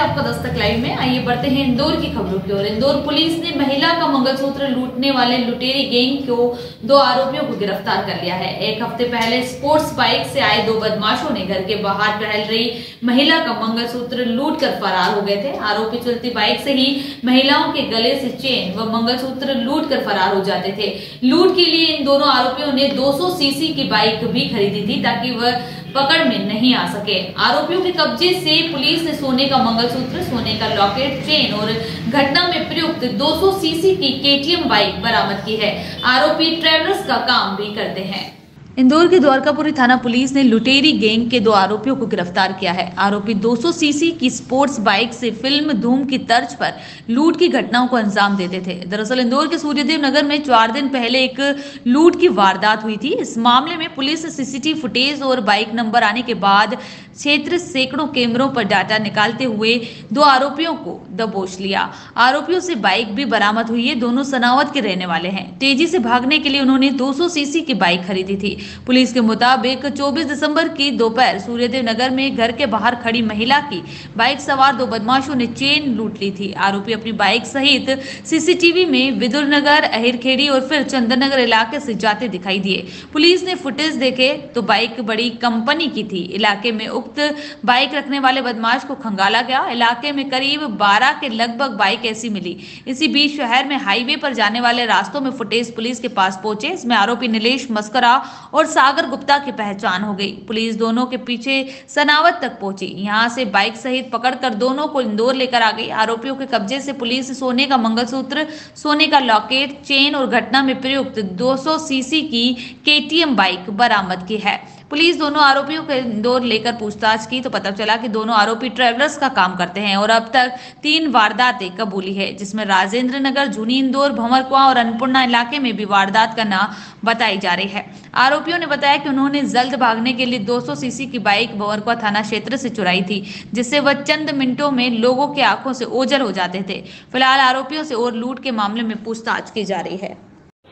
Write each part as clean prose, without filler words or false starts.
आपका दस्तक लाइव में। आइए बढ़ते हैं इंदौर की खबरों की ओर। इंदौर पुलिस ने महिला का मंगलसूत्र लूटने वाले लुटेरी गैंग को 2 आरोपियों को गिरफ्तार कर लिया है। एक हफ्ते पहले स्पोर्ट्स बाइक से आए 2 बदमाशों ने घर के बाहर टहल रही महिला का मंगलसूत्र लूट कर फरार हो गए थे। आरोपी चलती बाइक से ही महिलाओं के गले से चेन व मंगलसूत्र लूट कर फरार हो जाते थे। लूट के लिए इन दोनों आरोपियों ने 200 सीसी की बाइक भी खरीदी थी ताकि वह पकड़ में नहीं आ सके। आरोपियों के कब्जे से पुलिस ने सोने का मंगलसूत्र, सोने का लॉकेट, चेन और घटना में प्रयुक्त 200 सीसी की केटीएम बाइक बरामद की है। आरोपी ट्रेवलर्स का काम भी करते हैं। इंदौर के द्वारकापुरी थाना पुलिस ने लुटेरी गैंग के 2 आरोपियों को गिरफ्तार किया है। आरोपी 200 सीसी की स्पोर्ट्स बाइक से फिल्म धूम की तर्ज पर लूट की घटनाओं को अंजाम देते थे। दरअसल इंदौर के सूर्यदेव नगर में 4 दिन पहले एक लूट की वारदात हुई थी। इस मामले में पुलिस ने सीसीटीवी फुटेज और बाइक नंबर आने के बाद क्षेत्र सैकड़ों कैमरों पर डाटा निकालते हुए 2 आरोपियों को दबोच लिया। आरोपियों से बाइक भी बरामद हुई है। दोनों सनावत के रहने वाले हैं। तेजी से भागने के लिए उन्होंने 200 सीसी की बाइक खरीदी थी। पुलिस के मुताबिक 24 दिसंबर की दोपहर सूर्यदेव नगर में घर के बाहर खड़ी महिला की बाइक सवार 2 बदमाशों ने चेन लूट ली थी। आरोपी अपनी बाइक सहित सीसीटीवी में विदुर नगर, अहिरखेड़ी और फिर चंदन नगर इलाके से जाते दिखाई दिए। पुलिस ने फुटेज देखे तो बाइक बड़ी कंपनी की थी। इलाके में उक्त बाइक रखने वाले बदमाश को खंगाला गया। इलाके में करीब 12 के लगभग बाइक ऐसी मिली। इसी बीच शहर में हाईवे पर जाने वाले रास्तों में फुटेज पुलिस के पास पहुंचे। इसमें आरोपी नीलेश मस्करा और सागर गुप्ता की पहचान हो गई। पुलिस दोनों के पीछे सनावत तक पहुंची। यहां से बाइक सहित पकड़कर दोनों को इंदौर लेकर आ गई। आरोपियों के कब्जे से पुलिस सोने का मंगलसूत्र, सोने का लॉकेट, चेन और घटना में प्रयुक्त 200 सीसी की केटीएम बाइक बरामद की है। पुलिस दोनों आरोपियों को इंदौर लेकर पूछताछ की तो पता चला कि दोनों आरोपी ट्रेवलर्स का काम करते हैं और अब तक 3 वारदातें कबूली है, जिसमें राजेंद्र नगर, जूनी इंदौर, भंवरकुआं और अन्नपूर्णा इलाके में भी वारदात करना बताई जा रही है। आरोपियों ने बताया कि उन्होंने जल्द भागने के लिए 200 सीसी की बाइक भंवरकुआं थाना क्षेत्र से चुराई थी, जिससे वह चंद मिनटों में लोगों की आंखों से ओझल हो जाते थे। फिलहाल आरोपियों से और लूट के मामले में पूछताछ की जा रही है।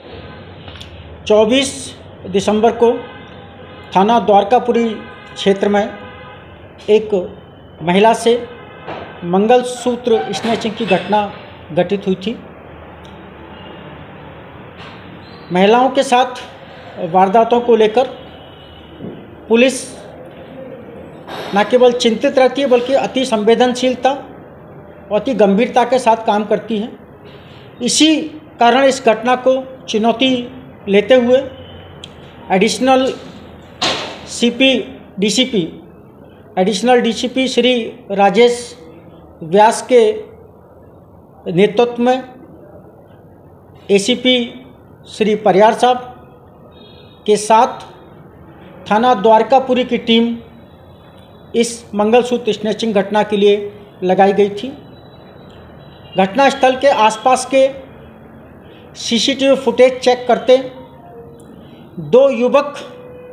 24 दिसंबर को थाना द्वारकापुरी क्षेत्र में एक महिला से मंगलसूत्र स्नैचिंग की घटना घटित हुई थी। महिलाओं के साथ वारदातों को लेकर पुलिस न केवल चिंतित रहती है बल्कि अति संवेदनशीलता और अति गंभीरता के साथ काम करती है। इसी कारण इस घटना को चुनौती लेते हुए एडिशनल डीसीपी श्री राजेश व्यास के नेतृत्व में एसीपी श्री परियार साहब के साथ थाना द्वारकापुरी की टीम इस मंगलसूत्र स्नैचिंग घटना के लिए लगाई गई थी। घटनास्थल के आसपास के सीसीटीवी फुटेज चेक करते 2 युवक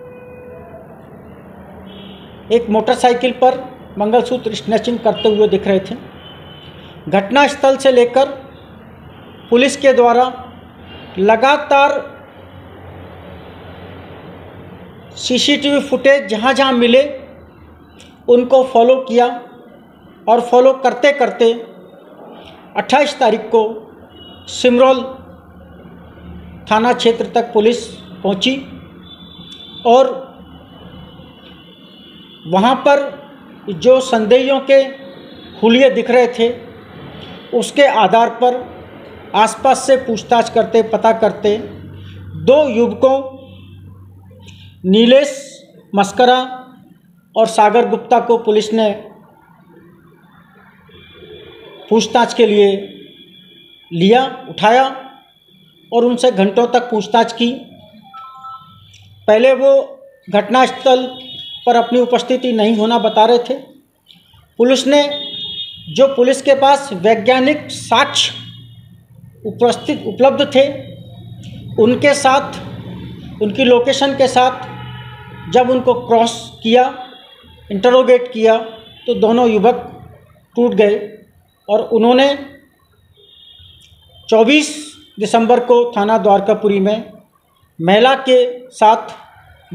एक मोटरसाइकिल पर मंगलसूत्र स्नैचिंग करते हुए दिख रहे थे। घटनास्थल से लेकर पुलिस के द्वारा लगातार सीसीटीवी फुटेज जहां जहां मिले उनको फॉलो किया और फॉलो करते करते 28 तारीख को सिमरोल थाना क्षेत्र तक पुलिस पहुंची और वहाँ पर जो संदेहियों के हुलिये दिख रहे थे उसके आधार पर आसपास से पूछताछ करते पता करते 2 युवकों नीलेश मस्करा और सागर गुप्ता को पुलिस ने पूछताछ के लिए लिया, उठाया और उनसे घंटों तक पूछताछ की। पहले वो घटनास्थल पर अपनी उपस्थिति नहीं होना बता रहे थे। पुलिस ने जो पुलिस के पास वैज्ञानिक साक्ष्य उपलब्ध थे उनके साथ, उनकी लोकेशन के साथ जब उनको क्रॉस किया, इंटरोगेट किया तो दोनों युवक टूट गए और उन्होंने 24 दिसंबर को थाना द्वारकापुरी में महिला के साथ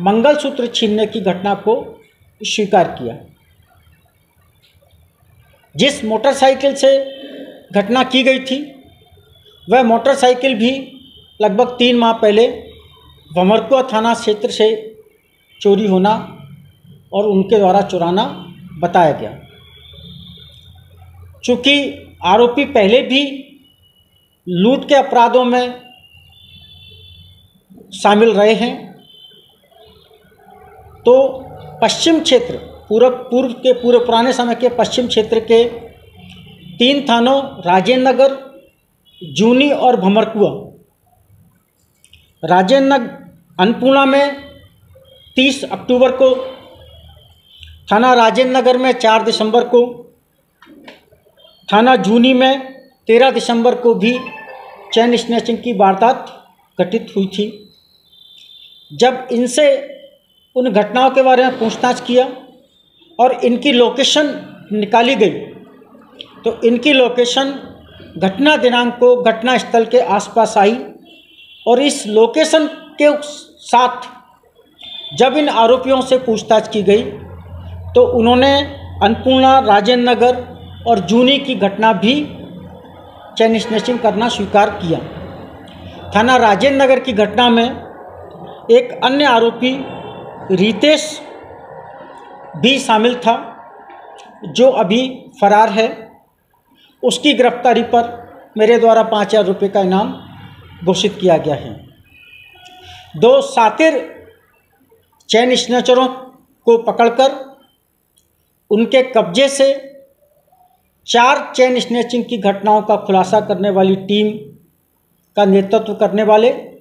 मंगलसूत्र छीनने की घटना को स्वीकार किया। जिस मोटरसाइकिल से घटना की गई थी वह मोटरसाइकिल भी लगभग 3 माह पहले भमरकुआ थाना क्षेत्र से चोरी होना और उनके द्वारा चुराना बताया गया। चूँकि आरोपी पहले भी लूट के अपराधों में शामिल रहे हैं, तो पश्चिम क्षेत्र पूर्व पुराने समय के पश्चिम क्षेत्र के 3 थानों राजेंद्र नगर, जूनी और भमरकुआ, राजेंद्र नगर अन्नपूर्णा में 30 अक्टूबर को, थाना राजेंद्र नगर में 4 दिसंबर को, थाना जूनी में 13 दिसंबर को भी चेन स्नैचिंग की वारदात घटित हुई थी। जब इनसे उन घटनाओं के बारे में पूछताछ किया और इनकी लोकेशन निकाली गई तो इनकी लोकेशन घटना दिनांक को घटना स्थल के आसपास आई और इस लोकेशन के साथ जब इन आरोपियों से पूछताछ की गई तो उन्होंने अन्नपूर्णा, राजेंद्र नगर और जूनी की घटना भी चेन स्नैचिंग करना स्वीकार किया। थाना राजेंद्र नगर की घटना में एक अन्य आरोपी रितेश भी शामिल था जो अभी फरार है। उसकी गिरफ्तारी पर मेरे द्वारा 5,000 रुपये का इनाम घोषित किया गया है। 2 शातिर चेन स्नैचरों को पकड़कर उनके कब्जे से 4 चेन स्नैचिंग की घटनाओं का खुलासा करने वाली टीम का नेतृत्व करने वाले